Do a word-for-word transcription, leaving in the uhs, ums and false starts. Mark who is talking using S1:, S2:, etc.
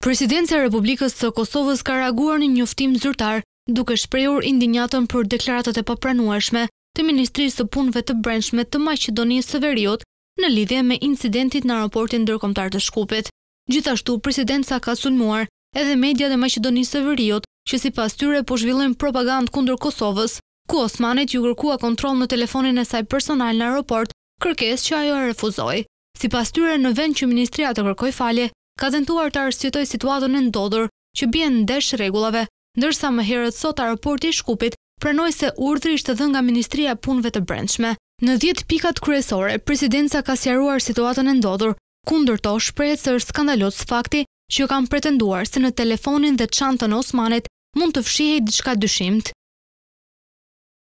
S1: Presidencia e Republikës së Kosovës ka reaguar në një njoftim zyrtar, duke shprehur indinjatën për deklaratat e papranueshme të Ministrisë së Punëve të Brendshme të Maqedonisë së Veriut në lidhje me incidentin në aeroportin ndërkombëtar të Shkupit. Gjithashtu, presidenca ka sulmuar edhe mediat e Maqedonisë së Veriut, që sipas tyre po zhvillojnë propagandë kundër Kosovës, ku Osmanit ju kërkua kontroll në telefonin e saj personal në aeroport, kërkesë që ajo e refuzoi. Sipas tyre, në vend që ministria të kërkoj falje, ka tentuar të arsyetoj situatën e ndodhur që bien ndesh rregullave, ndërsa më herët sot aeroporti i Shkupit pranoi se urdhri ishte dhënë nga Ministria e Punëve të Brendshme. Në dhjetë pikat kryesore, presidenca ka sqaruar situatën e ndodhur, kundërto shprehet se është skandaloz fakti që kanë pretenduar se në telefonin dhe çantën e Osmanit mund të fshihej diçka dyshimt.